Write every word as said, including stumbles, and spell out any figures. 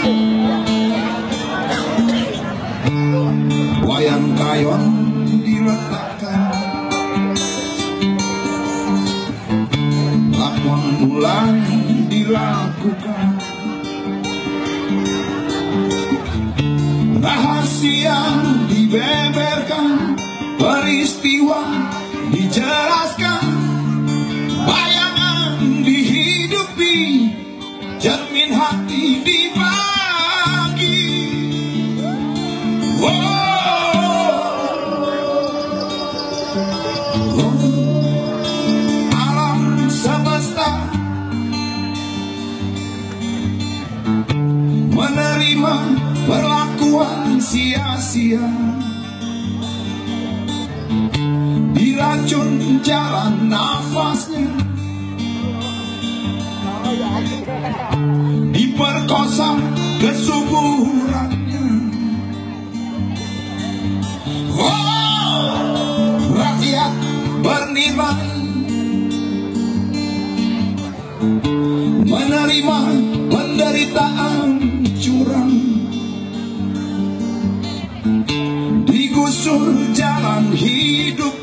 wayang kayon diletakkan, lakon mulai dilakukan, rahasia dibeberkan, peristiwa dijelaskan, bayangan dihidupi, cermin hati dibagi. Oh, oh, alam semesta menerima perlakuan sia-sia, diracun jalan nafasnya, diperkosa kesuburannya. Oh, rakyat bernilai menerima penderitaan curang, digusur jalan hidup